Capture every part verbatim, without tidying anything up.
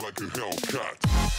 like a Hellcat.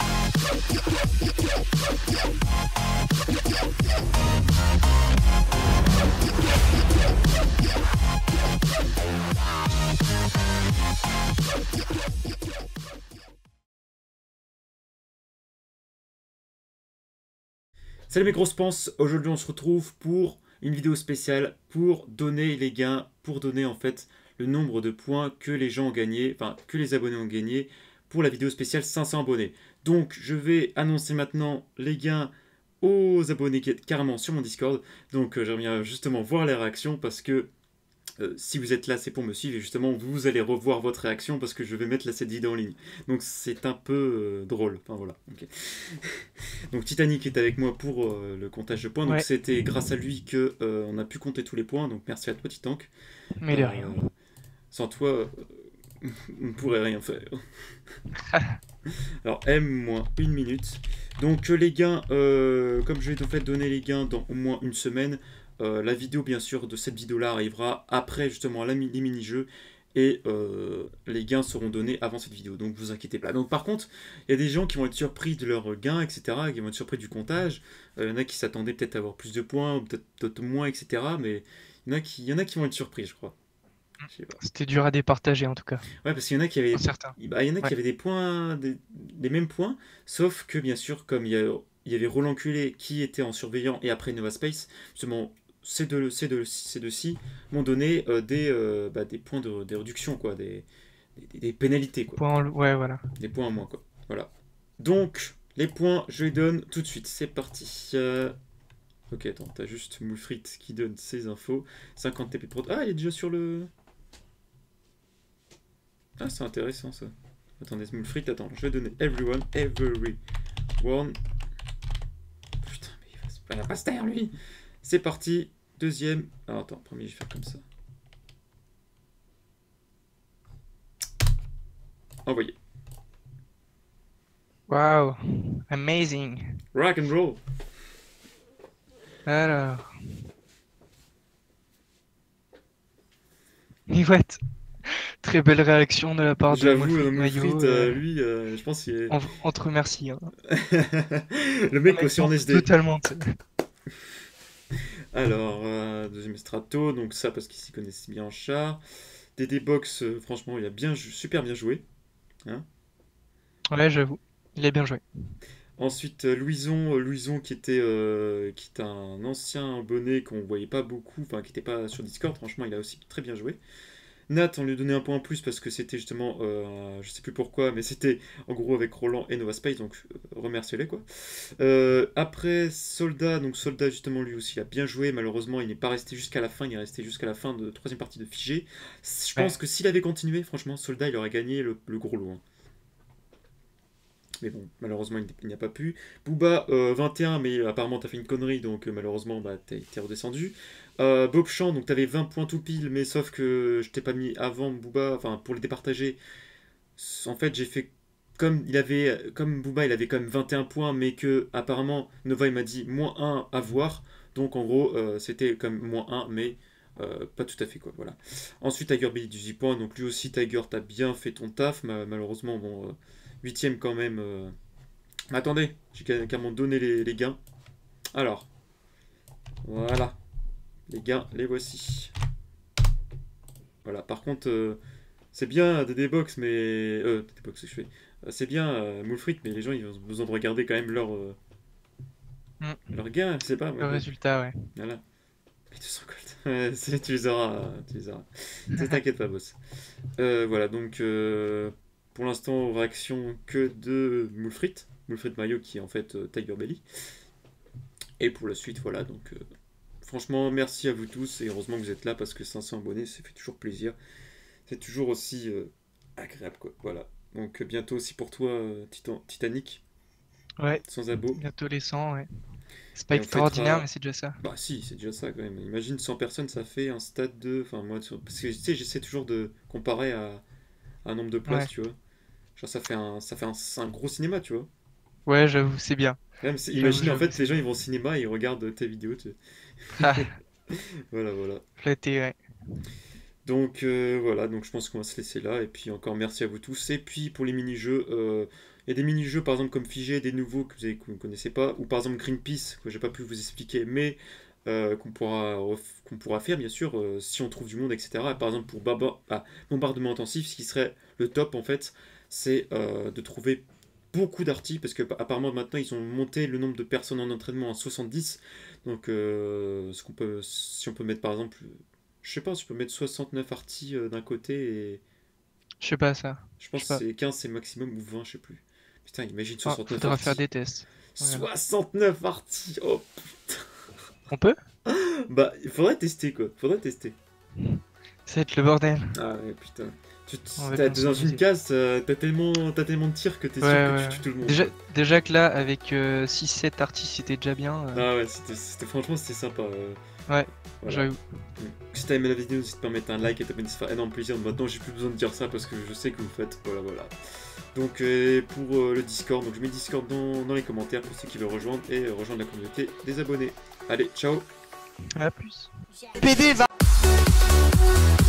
Salut mes grosses penses, aujourd'hui on se retrouve pour une vidéo spéciale pour donner les gains, pour donner en fait le nombre de points que les gens ont gagné, enfin que les abonnés ont gagné pour la vidéo spéciale cinq cents abonnés. Donc je vais annoncer maintenant les gains aux abonnés qui est carrément sur mon Discord. Donc euh, j'aimerais bien justement voir les réactions parce que Euh, si vous êtes là, c'est pour me suivre et justement vous allez revoir votre réaction parce que je vais mettre la cette vidéo en ligne. Donc c'est un peu euh, drôle. Enfin voilà. Okay. Donc Titanic est avec moi pour euh, le comptage de points. Donc Ouais. c'était grâce à lui que euh, on a pu compter tous les points. Donc merci à toi Titank. Mais de rien. Euh, sans toi, euh, on ne pourrait rien faire. Alors M moins une minute. Donc euh, les gains, euh, comme je vais en fait donner les gains dans au moins une semaine. Euh, la vidéo bien sûr de cette vidéo là arrivera après justement la, les mini-jeux et euh, les gains seront donnés avant cette vidéo, donc vous inquiétez pas. Donc par contre, il y a des gens qui vont être surpris de leurs gains, et cetera, qui vont être surpris du comptage. Il euh, y en a qui s'attendaient peut-être à avoir plus de points, ou peut-être moins, et cetera. Mais il y en a qui, il y en a qui vont être surpris, je crois. C'était dur à départager en tout cas. Ouais, parce qu'il y en a qui avaient, Certains. bah, il y en a Ouais. qui avaient des points, des, des mêmes points, sauf que bien sûr, comme il y, a, il y avait Roland Culé qui était en surveillant et après Nova Space, justement, ces deux, ces deux, ces deux-ci m'ont donné euh, des, euh, bah, des points de des réductions, quoi, des, des, des pénalités, quoi. Point, ouais, voilà. Des points en moins, quoi. Voilà. Donc, les points, je les donne tout de suite. C'est parti. Euh... Ok, attends, t'as juste Moulfrit qui donne ses infos. cinquante T P de prot. Ah, il est déjà sur le... Ah, c'est intéressant, ça. Attendez, Moulfrit, attends, je vais donner everyone, everyone. Putain, mais il va se... il va pas se taire, lui. C'est parti. Deuxième. Alors, attends, premier, je vais faire comme ça. Envoyé. Wow. Amazing. Rock and roll. Alors. Niwet. Très belle réaction de la part de J'avoue, Moulfrit euh, Maillot. Moulfrit, euh, euh, lui, euh, je pense qu'il est... on, on te remercie. Hein. Le mec aussi en S D. Totalement. Alors, euh, deuxième strato, donc ça parce qu'il s'y connaissait bien en char. D D Box, euh, franchement, il a bien, super bien joué. Hein. Ouais, j'avoue. Il a bien joué. Ensuite, euh, Louison, euh, Louison qui était, euh, qui était un ancien abonné qu'on voyait pas beaucoup, enfin qui n'était pas sur Discord, franchement, il a aussi très bien joué. Nat, on lui donnait un point en plus parce que c'était justement, euh, je sais plus pourquoi, mais c'était en gros avec Roland et Nova Space, donc euh, remerciez-les quoi. Euh, après Soldat, donc Soldat justement lui aussi il a bien joué, malheureusement il n'est pas resté jusqu'à la fin, il est resté jusqu'à la fin de troisième partie de Figé. Je pense Ouais. que s'il avait continué, franchement Soldat il aurait gagné le, le gros lot. Hein. Mais bon, malheureusement il, il n'y a pas pu. Booba, euh, vingt et un, mais apparemment t'as fait une connerie, donc euh, malheureusement bah, t'es redescendu. Euh, Bob Champ, donc t'avais vingt points tout pile, mais sauf que je t'ai pas mis avant Booba, enfin pour les départager. En fait, j'ai fait comme il avait, comme Booba, il avait quand même vingt et un points, mais que apparemment Nova il m'a dit moins un à voir. Donc en gros, euh, c'était comme moins un, mais euh, pas tout à fait quoi. Voilà. Ensuite, Tiger Billy dix-huit points, donc lui aussi, Tiger, t'as bien fait ton taf, mais malheureusement, bon, euh, huitième quand même. Euh... Mais attendez, j'ai carrément donné les, les gains. Alors, voilà. Les gains, les voici. Voilà, par contre, euh, c'est bien D D Box, mais... Euh, D D Box, je fais. Euh, c'est bien euh, Moulfrit, mais les gens, ils ont besoin de regarder quand même leur... Euh, Mm. leur gain, je sais pas. Le Ouais, résultat, ouais. voilà. Mais deux cents gold. Tu les auras, tu les auras. T'inquiète pas, boss. Euh, voilà, donc... Euh, pour l'instant, réaction que de Moulfrit. Moulfrit Maillot, qui est en fait euh, Tiger Belly. Et pour la suite, voilà, donc... Euh, franchement, merci à vous tous et heureusement que vous êtes là parce que cinq cents abonnés, ça fait toujours plaisir. C'est toujours aussi euh, agréable, quoi. Voilà. Donc, euh, bientôt aussi pour toi, euh, Titan Titanic. Ouais. Sans abo. Bientôt les cent, ouais. C'est pas Et on extraordinaire, fêtera... mais c'est déjà ça. Bah, si, c'est déjà ça quand même. Imagine cent personnes, ça fait un stade de. Enfin, moi, tu... parce que tu sais, j'essaie toujours de comparer à... à un nombre de places, Ouais. tu vois. Genre, ça fait un, ça fait un... un gros cinéma, tu vois. Ouais, j'avoue, c'est bien. Même, J'avoue, imagine en j'avoue, fait, les c'est gens bien. ils vont au cinéma et ils regardent tes vidéos, tu Ah, Voilà, voilà. flatté, ouais. Donc euh, voilà, donc je pense qu'on va se laisser là. Et puis encore merci à vous tous. Et puis pour les mini-jeux, euh, il y a des mini-jeux par exemple comme Figé, des nouveaux que vous ne que vous connaissez pas, ou par exemple Greenpeace, que j'ai pas pu vous expliquer, mais euh, qu'on pourra, ref- qu'on pourra faire bien sûr euh, si on trouve du monde, et cetera. Et par exemple pour Baba, ah, bombardement intensif, ce qui serait le top en fait, c'est euh, de trouver beaucoup d'artis, parce que apparemment maintenant ils ont monté le nombre de personnes en entraînement à soixante-dix. Donc euh, ce qu'on peut, si on peut mettre par exemple, je sais pas, si on peut mettre soixante-neuf artis euh, d'un côté et Je sais pas ça. je Je pense sais que pas. c'est quinze c'est maximum ou vingt, je sais plus. Putain, imagine Ah, soixante-neuf faudra faire artis. des tests. Voilà. soixante-neuf artis. Oh On peut? bah, il faudrait tester quoi, faudrait tester. Ça va être le bordel. Ah ouais, putain. Tu, tu- On va t'as- bien t'es dans une s'amuser. case, euh, t'as tellement, t'as tellement de tirs que t'es Ouais, sûr que ouais. tu tues tout le monde Déjà, quoi. déjà que là, avec euh, six sept artistes, c'était déjà bien. euh. Ah ouais, c'était, c'était- franchement c'était sympa. euh, Ouais, voilà. j'avoue. Mm. Si t'as aimé la vidéo, n'hésite pas à mettre un like et t'abonner, ça fait énorme plaisir. Maintenant, j'ai plus besoin de dire ça parce que je sais que vous le faites. Voilà, voilà. Donc, euh, pour euh, le Discord, donc je mets le Discord dans, dans les commentaires pour ceux qui veulent rejoindre et euh, rejoindre la communauté des abonnés. Allez, ciao! À plus. P D va